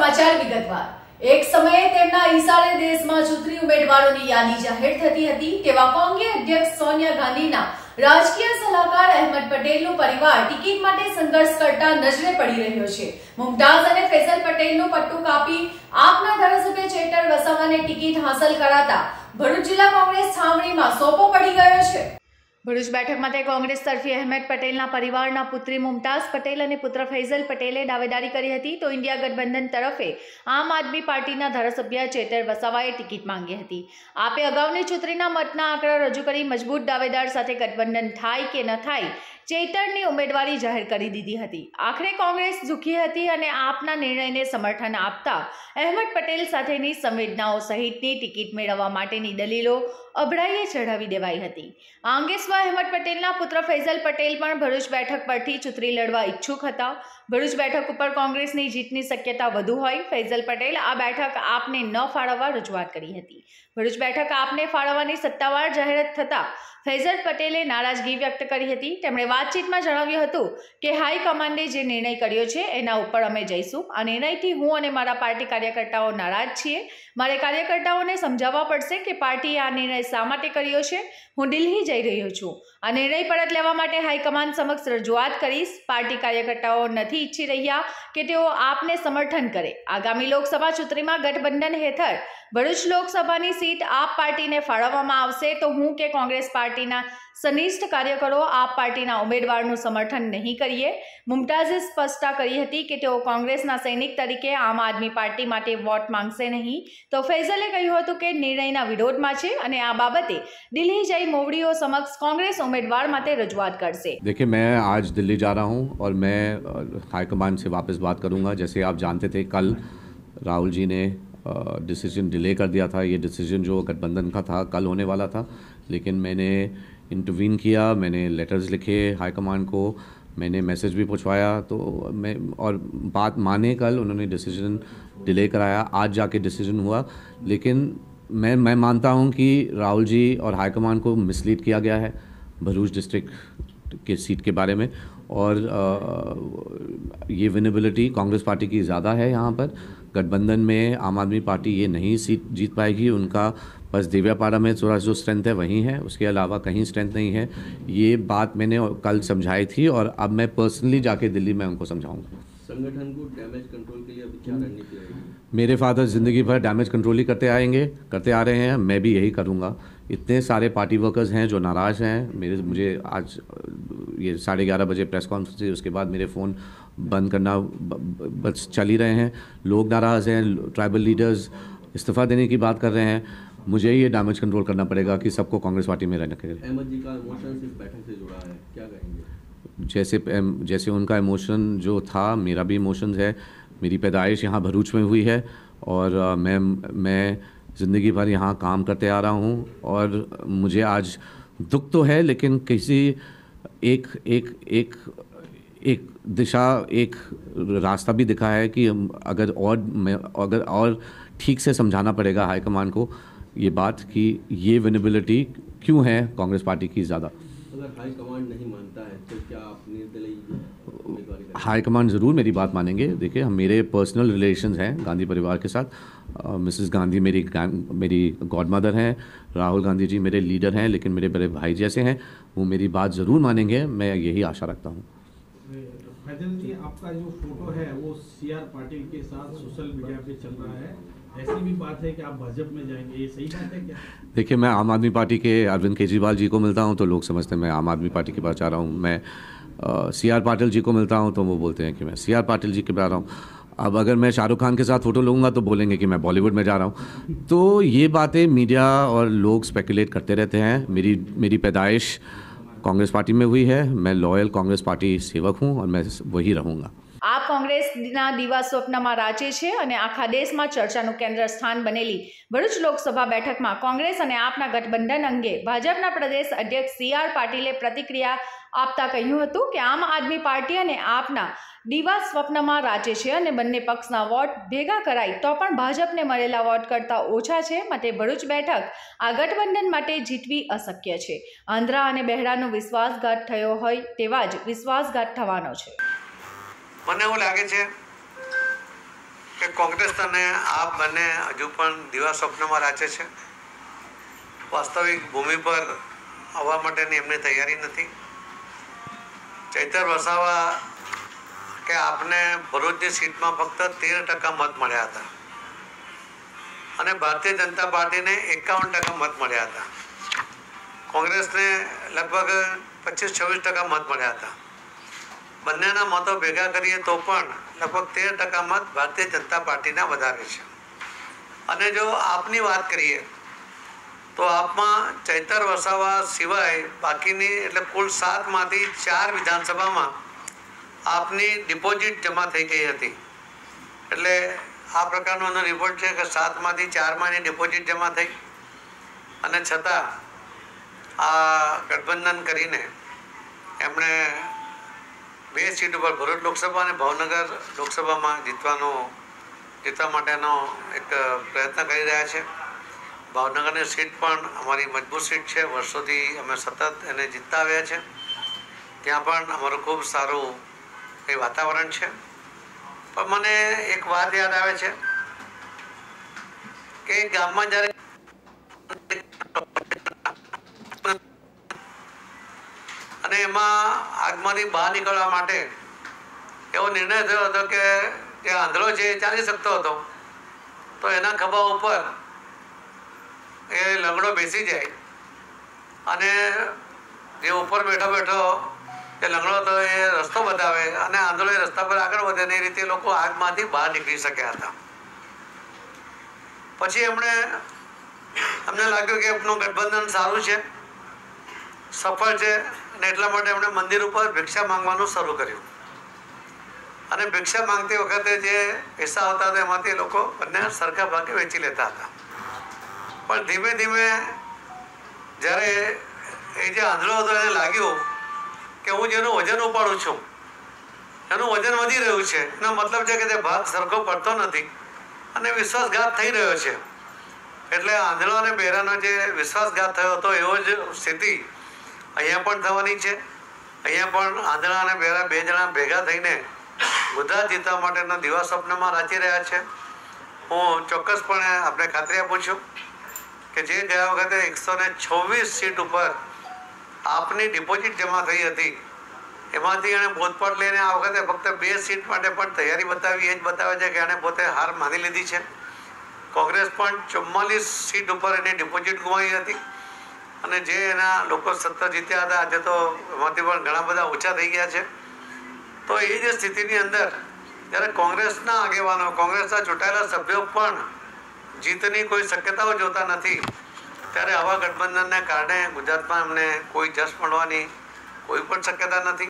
સમાચાર વિગતવાર। એક સમયે તેમના ઈશારે દેશમાં ચૂંટણી ઉમેદવારોની યાદી જાહેર થતી હતી તેવા કોંગ્રેસ અધ્યક્ષ સોનિયા ગાંધીના રાજકીય સલાહકાર અહેમદ પટેલનો પરિવાર ટિકિટ માટે સંઘર્ષ કરતા નજરે પડી રહ્યો છે। મુમતાઝ અને ફૈઝલ પટેલનો પટ્ટો કાપી આપના ધારાસભ્ય ચેતર વસાવાને ટિકિટ હાંસલ કરાતા ભરૂચ જિલ્લા કોંગ્રેસ છાવણીમાં સોપો પડી ગયો છે। ભરૂચ બેઠક માટે કોંગ્રેસ તરફી અહેમદ પટેલના પરિવારના પુત્રી મુમતાઝ પટેલ અને પુત્ર ફૈઝલ પટેલે દાવેદારી કરી હતી તો ઇન્ડિયા ગઠબંધન તરફે આમ આદમી પાર્ટીના ધારાસભ્ય ચેતર વસાવાએ ટિકિટ માંગી હતી। આપે અગાઉની ચૂંટણીના મતના આંકડા રજૂ કરી મજબૂત દાવેદાર સાથે ગઠબંધન થાય કે ન થાય ચેતરની ઉમેદવારી જાહેર કરી દીધી હતી। આખરે કોંગ્રેસ ઝૂકી હતી અને આપના નિર્ણયને સમર્થન આપતા અહેમદ પટેલ સાથેની સંવેદનાઓ સહિતની ટિકિટ મેળવવા માટેની દલીલો અભડાઈએ ચઢાવી દેવાઈ હતી। આ અંગે અહેમદ પટેલના પુત્ર ફૈઝલ પટેલ પણ ભરૂચ બેઠક પરથી ચૂંટણી લડવા ઈચ્છુક હતા। ભરૂચ બેઠક ઉપર કોંગ્રેસની જીતની શક્યતા વધુ હોય ફૈઝલ પટેલ આ બેઠક આપને ન ફાળવવા રજૂઆત કરી હતી। ભરૂચ બેઠક આપને ફાળવવાની સત્તાવાર જાહેરાત થતા ફૈઝલ પટેલે નારાજગી વ્યક્ત કરી હતી। તેમણે વાતચીતમાં જણાવ્યું હતું કે હાઈકમાન્ડે જે નિર્ણય કર્યો છે એના ઉપર અમે જઈશું। આ નિર્ણયથી હું અને મારા પાર્ટી કાર્યકર્તાઓ નારાજ છીએ। મારે કાર્યકર્તાઓને સમજાવવા પડશે કે પાર્ટીએ આ નિર્ણય શા માટે કર્યો છે। હું દિલ્હી જઈ રહ્યો છું। આ નિર્ણય પરત લેવા માટે હાઈકમાન્ડ સમક્ષ રજૂઆત કરીશ। પાર્ટી કાર્યકર્તાઓ નથી ઈચ્છી રહ્યા કે તેઓ આપને સમર્થન કરે। આગામી લોકસભા ચૂંટણીમાં ગઠબંધન હેઠળ ભરૂચ લોકસભાની સીટ આપ પાર્ટીને ફાળવવામાં આવશે તો હું કે કોંગ્રેસ પાર્ટીના સનિષ્ઠ કાર્યકરો આપ પાર્ટીના ઉમેદવારનું સમર્થન નહીં કરીએ। મુમતાઝે સ્પષ્ટતા કરી હતી કે તેઓ કોંગ્રેસના સૈનિક તરીકે આમ આદમી પાર્ટી માટે વોટ માંગશે નહીં તો ફૈઝલે કહ્યું હતું કે નિર્ણયના વિરોધમાં છે અને આ બાબતે દિલ્હી જઈ મોવડીઓ समक्ष कांग्रेस उम्मीदवार माते रजूआत करसे। देखिए, मैं आज दिल्ली जा रहा हूं और मैं हाईकमान से वापस बात करूंगा। जैसे आप जानते थे कल राहुल जी ने डिसीजन डिले कर दिया था। ये डिसीजन जो गठबंधन का था कल होने वाला था, लेकिन मैंने इंटरवीन किया, मैंने लेटर्स लिखे हाईकमान को, मैंने मैसेज भी पहुंचवाया तो मैं और बात माने कल उन्होंने डिसीजन डिले कराया। आज जाके डिसीजन हुआ, लेकिन मैं मानता हूं कि राहुल जी और हाईकमान को मिसलीड किया गया है भरूच डिस्ट्रिक्ट के सीट के बारे में। और ये विनेबिलिटी कांग्रेस पार्टी की ज़्यादा है। यहाँ पर गठबंधन में आम आदमी पार्टी ये नहीं सीट जीत पाएगी। उनका बस देवियापाड़ा में थोड़ा जो स्ट्रेंथ है वहीं है, उसके अलावा कहीं स्ट्रेंथ नहीं है। ये बात मैंने कल समझाई थी और अब मैं पर्सनली जाके दिल्ली में उनको समझाऊंगा। संगठन को डैमेज कंट्रोल के लिए अभी क्या रणनीति रहेगी? मेरे फादर ज़िंदगी भर डैमेज कंट्रोल ही करते आ रहे हैं। मैं भी यही करूँगा। इतने सारे पार्टी वर्कर्स हैं जो नाराज़ हैं। मुझे आज ये 11:30 बजे प्रेस कॉन्फ्रेंस थी, उसके बाद मेरे फ़ोन बंद करना बस चल ही रहे हैं। लोग नाराज़ हैं, ट्राइबल लीडर्स इस्तीफ़ा देने की बात कर रहे हैं। मुझे ये डैमेज कंट्रोल करना पड़ेगा कि सबको कांग्रेस पार्टी में रहने के लिए। अहमद जी का इमोशन इस बैठक से जुड़ा है, क्या कहेंगे? जैसे उनका इमोशन जो था, मेरा भी इमोशंस है। मेरी पैदाइश यहाँ भरूच में हुई है और मैं ज़िंदगी भर यहाँ काम करते आ रहा हूँ और मुझे आज दुख तो है, लेकिन किसी एक दिशा, एक रास्ता भी दिखा है कि अगर और ठीक से समझाना पड़ेगा हाईकमान को ये बात कि ये विनेबिलिटी क्यों है कांग्रेस पार्टी की ज़्यादा। अगर हाईकमान नहीं मानता है तो क्या आप निर्दलीय उम्मीदवारी करेंगे? हाईकमान ज़रूर मेरी बात मानेंगे। देखिए, हम मेरे पर्सनल रिलेशंस हैं गांधी परिवार के साथ। मिसेस गांधी मेरी गॉड मदर हैं, राहुल गांधी जी मेरे लीडर हैं, लेकिन मेरे बड़े भाई जैसे हैं। वो मेरी बात ज़रूर मानेंगे, मैं यही आशा रखता हूँ। फैजल जी, आपका जो फोटो है वो सीआर पाटिल के साथ सोशल मीडिया पे चल रहा है। ऐसी भी बात है कि आप भाजपा में जाएंगे, ये सही बात है क्या? देखिए, मैं आम आदमी पार्टी के अरविंद केजरीवाल जी को मिलता हूं तो लोग समझते हैं मैं आम आदमी पार्टी के पास जा रहा हूं। मैं सीआर पाटिल जी को मिलता हूं तो वो बोलते हैं कि मैं सीआर पाटिल जी के पास जा रहा हूं। अब अगर मैं शाहरुख खान के साथ फ़ोटो लूँगा तो बोलेंगे कि मैं बॉलीवुड में जा रहा हूँ। तो ये बातें मीडिया और लोग स्पेकुलेट करते रहते हैं। मेरी पैदाइश कांग्रेस पार्टी में हुई है। मैं लॉयल कांग्रेस पार्टी सेवक हूँ और मैं वही रहूँगा। आप कांग्रेसના દીવા સ્વપ્નમાં રાચે છે અને આખા દેશમાં ચર્ચાનું કેન્દ્ર સ્થાન બનેલી ભરૂચ લોકસભા બેઠકમાં કોંગ્રેસ અને આપના ગઠબંધન અંગે ભાજપના પ્રદેશ અધ્યક્ષ CR પાટીલે પ્રતિક્રિયા આપતા કહ્યું હતું કે આમ આદમી પાર્ટી અને આપના દીવા સ્વપ્નમાં રાચે છે અને બંને પક્ષના વોટ ભેગા કરાય તો પણ ભાજપને મળેલા વોટ કરતાં ઓછા છે। માટે ભરૂચ બેઠક આ ગઠબંધન માટે જીતવી અશક્ય છે। આંધ્રા અને બહેરાનો વિશ્વાસઘાત થયો હોય તેવા જ વિશ્વાસઘાત થવાનો છે। મને એવું લાગે છે કે કોંગ્રેસ અને આપ બંને હજુ પણ દિવા સ્વપ્નમાં રાચે છે. વાસ્તવિક ભૂમિ પર આવવા માટેની એમની તૈયારી નથી. ચૈતર વસાવા કે આપને ભરૂચની સીટમાં ફક્ત 13% મત મળ્યા હતા અને ભારતીય જનતા પાર્ટીને 51% મત મળ્યા હતા. કોંગ્રેસને લગભગ 25-26% મત મળ્યા હતા. બંનેના મતો ભેગા કરીએ તો પણ લગભગ 13% મત ભારતીય જનતા પાર્ટીના વધારે છે. અને જો આપની વાત કરીએ તો આપમાં ચૈતર વસાવા સિવાય બાકીની એટલે કુલ 7માંથી 4 વિધાનસભામાં આપની ડિપોઝિટ જમા થઈ ગઈ હતી. એટલે આ પ્રકારનો એનો રિપોર્ટ છે કે 7માંથી 4માં એની ડિપોઝિટ જમા થઈ અને છતાં આ ગઠબંધન કરીને એમણે 2 સીટ ઉપર ભરૂચ લોકસભા અને ભાવનગર લોકસભામાં જીતવા માટેનો એક પ્રયત્ન કરી રહ્યા છે. ભાવનગરની સીટ પણ અમારી મજબૂત સીટ છે. વર્ષોથી અમે સતત એને જીતતા આવ્યા છે. ત્યાં પણ અમારું ખૂબ સારું એ વાતાવરણ છે. પણ મને એક વાત યાદ આવે છે કે ગામમાં જ્યારે અને એમાં આગમાંથી બહાર નીકળવા માટે એવો નિર્ણય થયો હતો કે જે આંધળો છે એ ચાલી શકતો હતો તો એના ખભા ઉપર એ લંગડો બેસી જાય અને જે ઉપર બેઠો એ લંગડો તો એ રસ્તો બતાવે અને આંધળો એ રસ્તા પર આગળ વધે ને એ રીતે લોકો આગમાંથી બહાર નીકળી શક્યા હતા. પછી અમને લાગ્યું કે એમનું ગઠબંધન સારું છે, સફળ છે અને એટલા માટે એમણે મંદિર ઉપર ભિક્ષા માંગવાનું શરૂ કર્યું. અને ભિક્ષા માંગતી વખતે જે પૈસા આવતા હતા એમાંથી લોકો બંને સરખા ભાગે વેચી લેતા હતા. પણ ધીમે ધીમે જ્યારે એ જે આંધળો હતો એને લાગ્યું કે હું જેનું વજન ઉપાડું છું એનું વજન વધી રહ્યું છે, એનો મતલબ છે કે તે ભાગ સરખો પડતો નથી અને વિશ્વાસઘાત થઈ રહ્યો છે. એટલે આંધળો અને બહેરાનો જે વિશ્વાસઘાત થયો હતો એવો જ સ્થિતિ અહીંયા પણ થવાની છે. અહીંયા પણ આંધળા અને બહેરા 2 જણા ભેગા થઈને ગુજરાત જીતવા માટેના દિવા સ્વપ્નમાં રાચી રહ્યા છે. હું ચોક્કસપણે આપણે ખાતરી આપું છું કે જે ગયા વખતે 126 સીટ ઉપર આપની ડિપોઝિટ જમા થઈ હતી એમાંથી એણે બોધપાઠ લઈને આ વખતે ફક્ત 2 સીટ માટે પણ તૈયારી બતાવી. એ જ બતાવે છે કે એણે પોતે હાર માની લીધી છે. કોંગ્રેસ પણ 44 સીટ ઉપર એની ડિપોઝિટ ગુમાવી હતી અને જે એના લોકો સતત જીત્યા હતા આજે તો એમાંથી પણ ઘણા બધા ઓછા થઈ ગયા છે. તો એ જે સ્થિતિની અંદર જ્યારે કોંગ્રેસના આગેવાનો, કોંગ્રેસના ચૂંટાયેલા સભ્યો પણ જીતની કોઈ શક્યતાઓ જોતા નથી ત્યારે આવા ગઠબંધનને કારણે ગુજરાતમાં એમને કોઈ જશ મળવાની કોઈ પણ શક્યતા નથી.